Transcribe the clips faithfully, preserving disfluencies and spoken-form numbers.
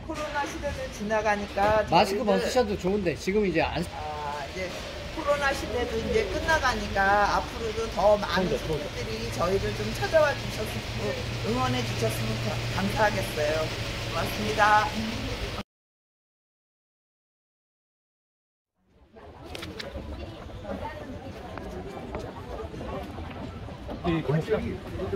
코로나 시대도 지나가니까 마스크 저희들- 벗으셔도 좋은데 지금 이제 안. 아, 이제 코로나 시대도 이제 끝나가니까 앞으로도 더 많은 손님들이 저희를 좀 찾아와 주셨고 응원해 주셨으면 가- 감사하겠어요. 고맙습니다. 이 골목 시장.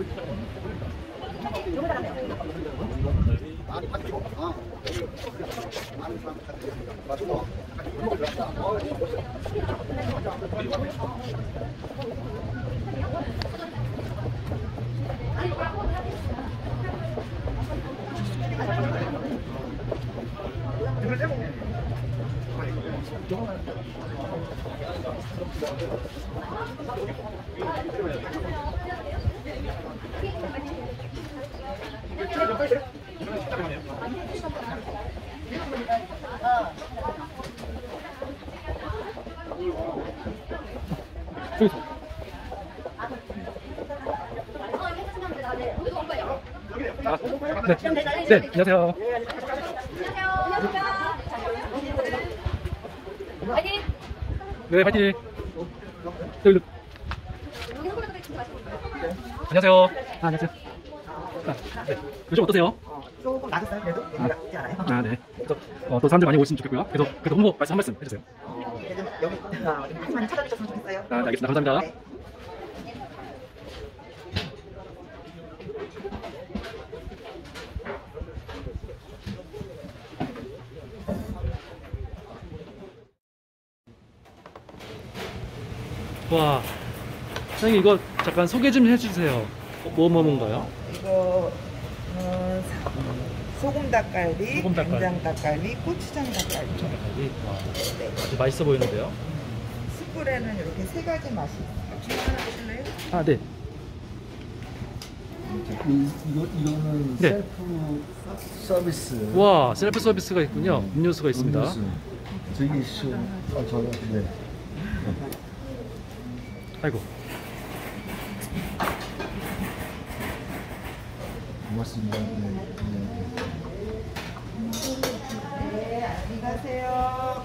아, 네. 네, 안녕하세요. 화이팅! 네, 파이팅. 여기. 안녕하세요. 아, 안녕하세요. 아, 네. 요즘 어떠세요? 조금 나겠어요? 그래도 나쁘지 않아요. 아, 네. 또, 어, 또 사람들 많이 오시면 좋겠고요. 그래서, 그래서 홍보 말씀 한 말씀 해주세요. 그래도 여기 어, 많이 많이 찾아주셨으면 좋겠어요. 아, 네, 알겠습니다. 감사합니다. 네. 와, 사장님 이거 잠깐 소개 좀 해주세요. 뭐, 뭐, 뭔가요? 이거 어, 소금 닭갈비, 소금 닭갈비. 간장 닭갈비, 고추장 닭갈비. 닭갈비. 와, 네. 아주 맛있어 보이는데요. 숯불에는 이렇게 세 가지 맛이 있어요. 주문 하나 드실래요? 아, 네. 이, 이거, 이거는 네. 셀프 서비스. 와, 셀프 서비스가 있군요. 음료수가 있습니다. 음료수. 저기 수, 아, 저거, 네. 아이고. 고맙습니다. 네. 네. 네, 안녕히 가세요.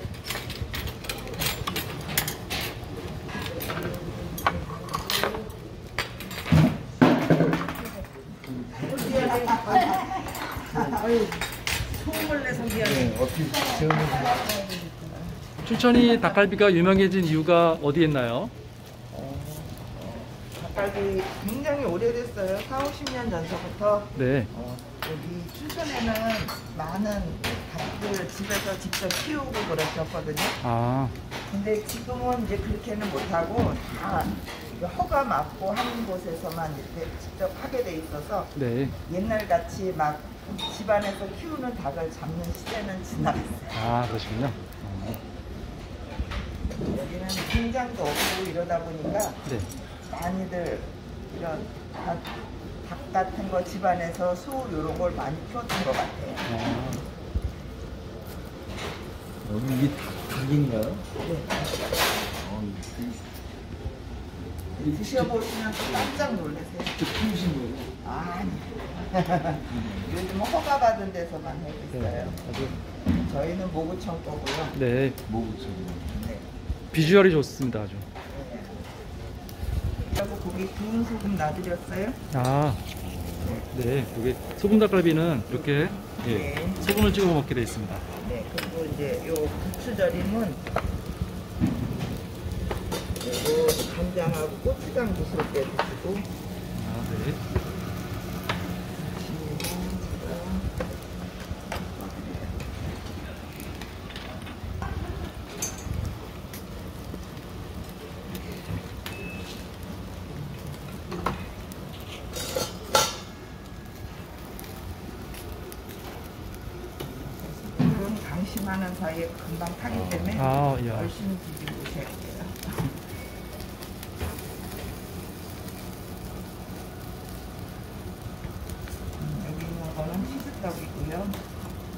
아유, 소음을 내서 미안해. 네, 어떻게 재우는 춘천이 닭갈비가 유명해진 이유가 어디에 있나요? 닭갈비 굉장히 오래됐어요. 사오십 년 전서부터. 네. 어, 여기 춘천에는 많은 닭들 집에서 직접 키우고 그러셨거든요. 아, 근데 지금은 이제 그렇게는 못하고 다 허가 맞고 하는 곳에서만 이렇게 직접 하게 돼 있어서 네. 옛날같이 막 집안에서 키우는 닭을 잡는 시대는 지나갔어요. 아, 그러시군요. 여기는 공장도 없고 이러다 보니까 네. 많이들 이런 닭, 닭 같은 거 집안에서 소 이런 걸 많이 키웠던 것 같아요. 아, 여기 이게 닭, 닭인가요? 네. 어, 이 드셔보시면 또 깜짝 놀라세요. 직접 키우신 거예요? 아니. 요즘 허가 받은 데서만 하고 있어요. 네. 아주, 저희는 모구청 거고요. 네. 뭐 붙여요? 네. 비주얼이 좋습니다. 아주. 그리고 고기 구운 소금 놔드렸어요. 아, 네. 여기 소금 닭갈비는 이렇게 예, 네. 소금을 찍어 먹게 되어 있습니다. 네. 그리고 이제 요 부추절임은 그리고 간장하고 고추장 드실 때 드시고. 아, 네. 물은 방심하는 사이에 금방 타기 때문에 아, 야. 열심히 비비고 오셔야 돼요. 음, 여기 있는 거는 치즈떡이고요.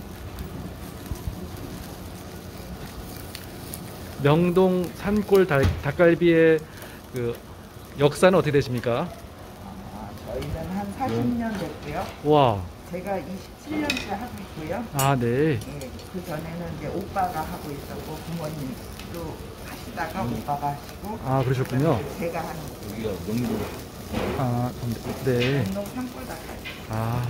명동 산골 닭, 닭갈비의 그 역사는 어떻게 되십니까? 아, 저희는 한 사십 년 됐고요. 와, 제가 이십칠 년째 하고 있고요. 아, 네. 예, 그 전에는 이제 오빠가 하고 있었고 부모님도 하시다가 오빠가 하시고. 아, 그러셨군요. 그다음에 제가 하는 거예요. 여기가 명동. 아, 네. 운동 산골 닭갈비. 아,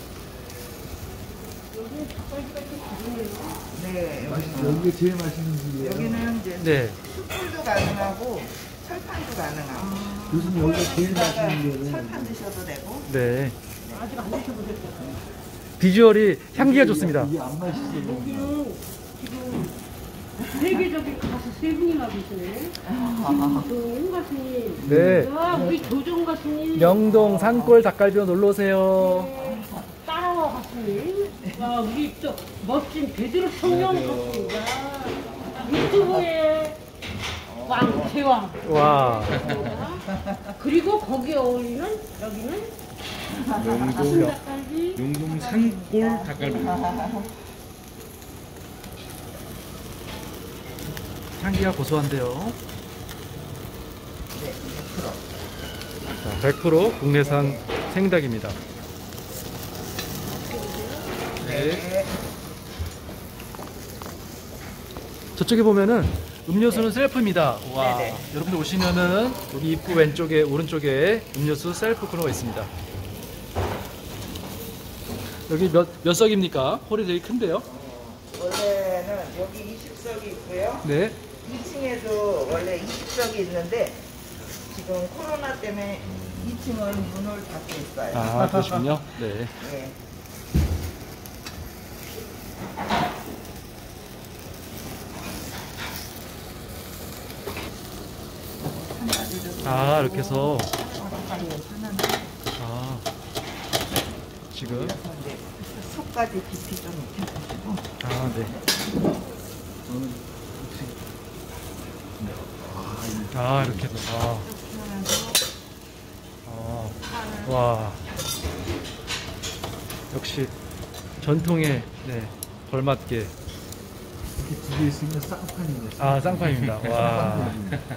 네, 여기는, 여기가 제일 맛있는 집이에요. 여기는 이제 네. 숯불도 가능하고 철판도 가능하고. 요즘 여기가 제일 맛있는 데는 철판 드셔도 되고. 네. 비주얼이 향기가 좋습니다. 이게 안 맛있어. 여기는 지금 세계적인 가수 세 분이나 계시네. 김동인 가수님, 네. 야, 우리 조정 가수님, 명동 산골 닭갈비로 놀러 오세요. 네, 따라와 가수님, 와, 우리 또 멋진 베드로 청년 가수입니다. 유튜브에 왕태왕. 와. 그리고 거기에 어울리는 여기는 명동 닭갈비. 명동 산골 닭갈비. 향기가 고소한데요. 네, 자, 백 퍼센트 국내산 생닭입니다. 네. 네. 저쪽에 보면은 음료수는 셀프입니다. 와, 네네. 여러분들 오시면은 여기 입구 왼쪽에 오른쪽에 음료수 셀프 코너가 있습니다. 여기 몇, 몇 석입니까? 홀이 되게 큰데요? 원래는 여기 이십 석이 있고요. 네. 이 층에도 원래 이십 석이 있는데 지금 코로나 때문에 이 층은 문을 닫고 있어요. 아, 그러시군요. 네. 네. 한 가지로 아, 이렇게 해서. 하나는 아, 지금. 그래서 이제 속까지 깊이 좀 입혀주시고. 아, 네. 저는 혹시 아, 이렇게 해서. 아, 아, 와. 역시 전통에 네, 걸맞게. 이렇게 두 개 있으면 쌍판인 거죠. 아, 쌍판입니다. 와.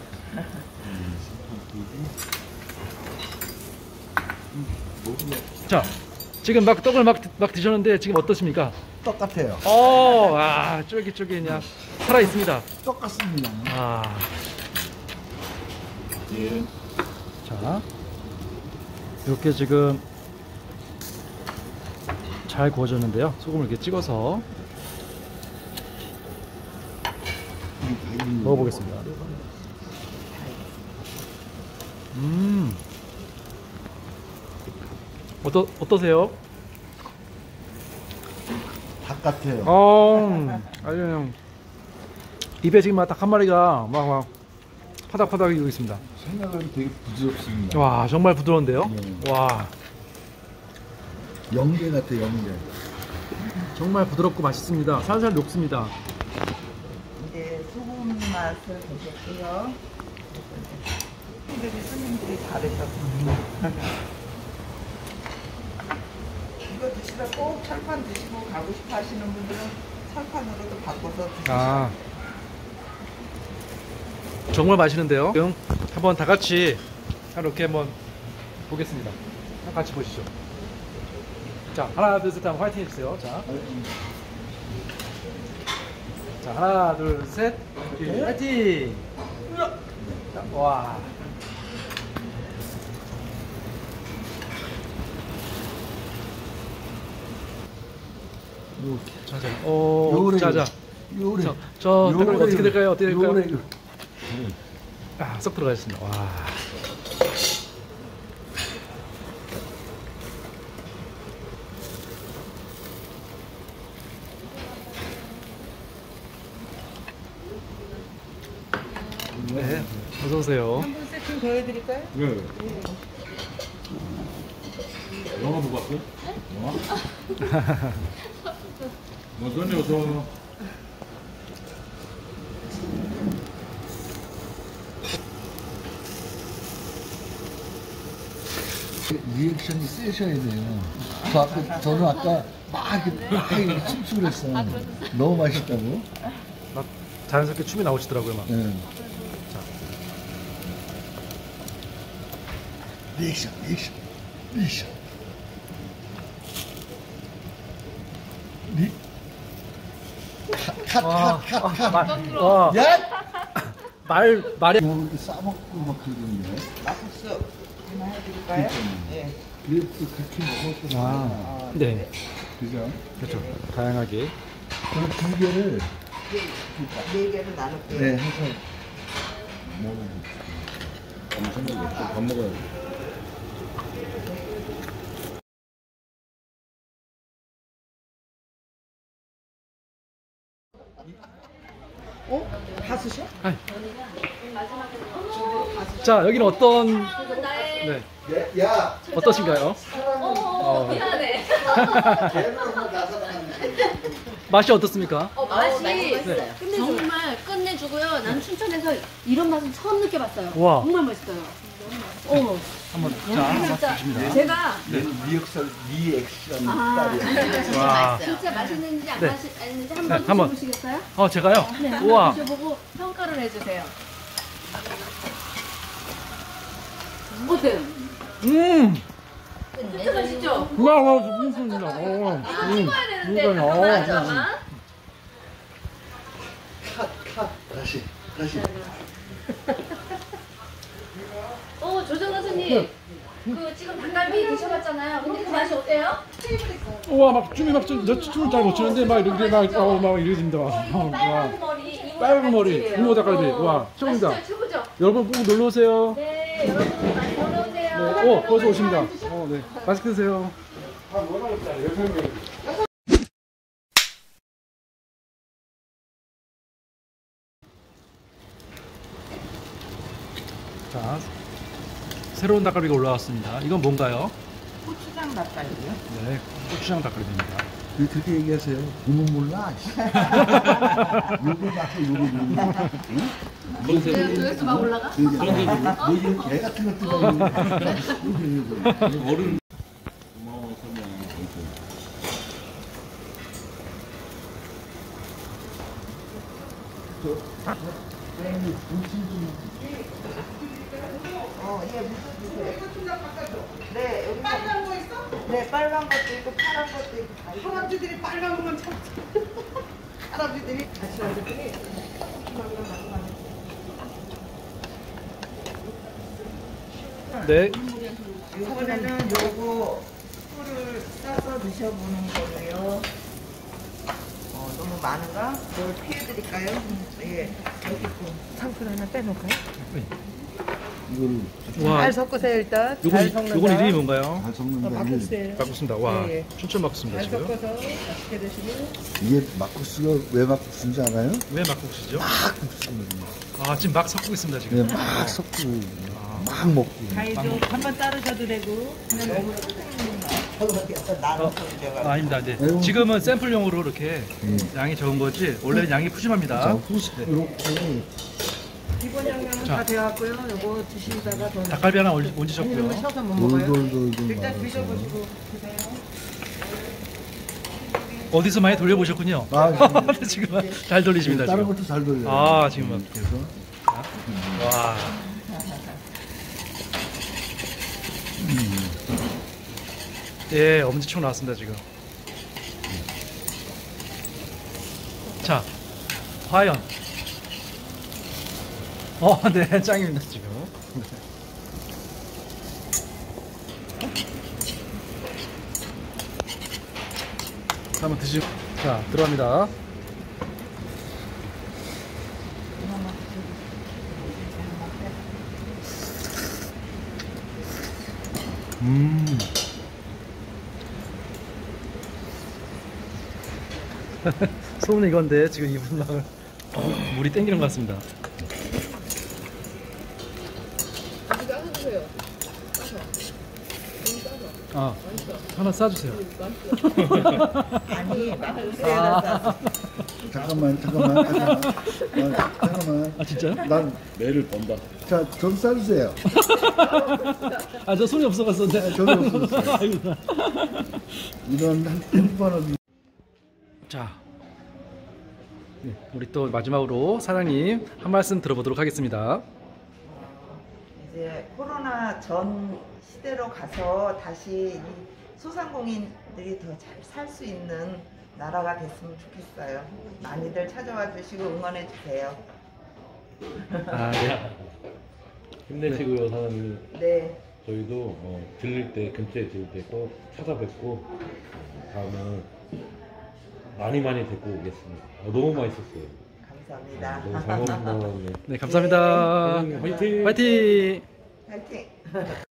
자, 지금 막 떡을 막, 막 드셨는데 지금 어떠십니까? 똑같아요. 어, 아, 쫄깃쫄깃 그냥 살아 있습니다. 똑같습니다. 아. 예. 자, 이렇게 지금 잘 구워졌는데요. 소금을 이렇게 찍어서 먹어보겠습니다. 음, 어떠 어떠세요? 닭 같아요. 어, 아주 그냥 입에 지금 딱 한 마리가 막 막 파닥파닥 이고 있습니다. 생각은 되게 부드럽습니다. 와, 정말 부드러운데요? 네. 와, 영계 같아요, 영계. 정말 부드럽고 맛있습니다. 살살 녹습니다. 이제 소금 맛을 보셨고요. 손님들이 손님들이 잘해서 이거 드시다 꼭 철판 드시고 가고 싶어 하시는 분들은 철판으로도 바꿔서 드시고. 아, 정말 맛있는데요. 지금 한번 다 같이 이렇게 한번 보겠습니다. 같이 보시죠. 자, 하나, 둘, 셋 하면 화이팅 해주세요. 자, 자 하나, 둘, 셋, 화이팅! 자, 와. 요렇게. 자, 자, 어, 요래, 자, 자. 요래. 저, 저 요래, 어떻게 될까요? 어떻게 될까요? 요래, 요래. 아, 쏙 들어가겠습니다. 와. 네, 어서 오세요. 한 분 세팅 더 해드릴까요? 왜? 영화 보고 왔어요? 영화? 어, 선이 어서. 리액션이 세셔야 돼요. 저 아까, 저는 아까 막 이렇게, 막 이렇게 춤추고 그랬어요. 너무 맛있다고. 막 자연스럽게 춤이 나오시더라고요, 막. 네. 리액션, 리액션, 리액션. 리... 컷, 와, 컷, 컷, 아, 컷. 말, 와, 야! 말, 말이. 이렇게 싸먹고 막 그러던데. 막국수 하나 해드릴까요? 예. 그래도 그렇게 먹었구나. 아, 네. 그죠? 그렇죠. 다양하게. 그럼 두 개를 네 개로 나눌게요. 네, 해서 먹어볼게요. 밥 먹어야 돼. 어? 가수셔? 아이. 자, 여기는 어떤, 네, 야, 야! 어떠신가요? 어. 미안해. 맛이 어떻습니까? 어, 맛이 네. 정말 끝내주고요. 난 춘천에서 이런 맛은 처음 느껴봤어요. 우와. 정말 맛있어요. 어머, 한번, 자, 한번 진짜 주십니다. 제가 리액션, 리액션 아, 딸이야. 진짜 와. 맛있어요. 진짜 맛있는지 안 네. 맛있는지 네, 한번 한번. 드셔보시겠어요? 어, 제가요? 네, 한번 우와. 드셔보고 평가를 해주세요. 어때요? 음! 진짜 맛있죠? 와, 와, 맛있습니다. 어, 이거 찍어야 되는데 이거요. 잠깐만 잠깐만. 컷, 컷. 다시, 다시. 어, 조정 교수님, 그 지금 닭갈비 드셔봤잖아요. 근데 그 맛이 어때요? 우와, 막 춤이 막, 춤, 저 춤을 잘 못 추는데 막 이렇게 막, 어, 막 이러집니다. 와. 빨간 머리, 이모 빨간 머리, 닭갈비예요. 이모 닭갈비. 어. 와, 최고입니다. 맛있죠? 최고죠? 여러분 꼭 놀러 오세요. 네, 여러분 많이 놀러 오세요. 네, 어, 벌써 오십니다. 어, 네. 맛있게 드세요. 자, 새로운 닭갈비가 올라왔습니다. 이건 뭔가요? 고추장 닭갈비요? 네, 고추장 닭갈비입니다. 왜 그렇게 얘기하세요? 보면 몰라. 요거 맞고 요거 요거. 응? 조회수 막 올라가? 뭐 이런 개 같은 것들. 어른 고마워 설명. 어, 예, 무슨 주세요? 네, 여기 빨간 거 있어? 네, 빨간 것도 있고 파란 것도 있고. 할아버지들이 빨간 거만 찾지. 할아버지들이 다시 할아버지들이 네, 이번에는 요거 풀을 싸서 드셔보는 거예요. 어, 너무 많은가? 이걸 피해드릴까요? 예, 여기 또 상풀 하나 빼놓을까요? 이거를 와, 잘 섞으세요 일단. 잘 요건, 섞는다. 요건 이름이 뭔가요? 잘 섞는 어, 다음에 막국수예요. 막국수입니다. 와, 예, 예. 춘천 막국수입니다 잘 지금. 섞어서 맛있게 드시고. 이게 막국수가 왜 막국수인지 알아요? 왜 막국수죠? 막국수거든요. 아, 지금 막 섞고 있습니다 지금. 네, 막 섞고 막 먹고. 가위도 한번 따르셔도 되고. 너무 나는 어, 소리 아, 내가. 아닙니다. 네. 매운- 지금은 샘플용으로 이렇게 음. 양이 적은 거지 원래는 양이 푸짐합니다. 자, 후식 네. 이렇게 기본 양념은 자. 다 되었고요. 요거 드시다가 더. 닭갈비 하나 얹- 얹으셨고요. 아니면 셔서 못 먹어요. 돌돌돌돌 일단 말아서. 드셔보시고 드세요. 어디서 많이 돌려보셨군요. 아, 지금 잘 돌리십니다. 다른 지금. 것도 잘 돌려요. 아, 지금 막. 그래서 와. 예, 엄지척 나왔습니다 지금. 자, 과연. 어, 네, 짱입니다 지금. 네. 자, 한번 드시고. 자, 들어갑니다. 음. 소문이 이건데 지금 이분 막 물이 땡기는 것 같습니다. 아, 하나 싸주세요. 아니 막국수에다 잠깐만, 잠깐만, 잠깐만, 아, 잠깐만. 아, 진짜요? 난, 매를 번다. 자, 전 싸주세요. 아, 저 손이 없어갔었는데. 손이 없어졌어요. 아이고. 이런 한 일반 원 자, 네, 우리 또 마지막으로 사장님 한 말씀 들어보도록 하겠습니다. 이제 코로나 전 시대로 가서 다시 이 소상공인들이 더 잘 살 수 있는 나라가 됐으면 좋겠어요. 많이들 찾아와 주시고 응원해 주세요. 아, 네. 힘내시고요, 사장님. 네, 저희도 어, 들릴 때, 근처에 들릴 때 꼭 찾아뵙고 다음에 많이 많이 데리고 오겠습니다. 어, 너무 맛있었어요. 감사합니다. 너무 잘 먹는다. 네, 감사합니다. 사장님 화이팅! 화이팅! 화이팅!